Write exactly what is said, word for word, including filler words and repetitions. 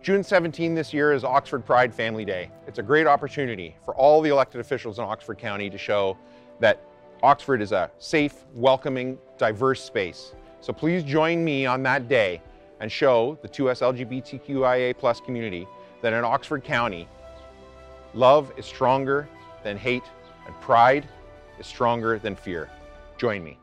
June seventeenth this year is Oxford Pride Family Day. It's a great opportunity for all the elected officials in Oxford County to show that Oxford is a safe, welcoming, diverse space. So please join me on that day and show the two S L G B T Q I A plus community that in Oxford County, love is stronger than hate and pride is stronger than fear. Join me.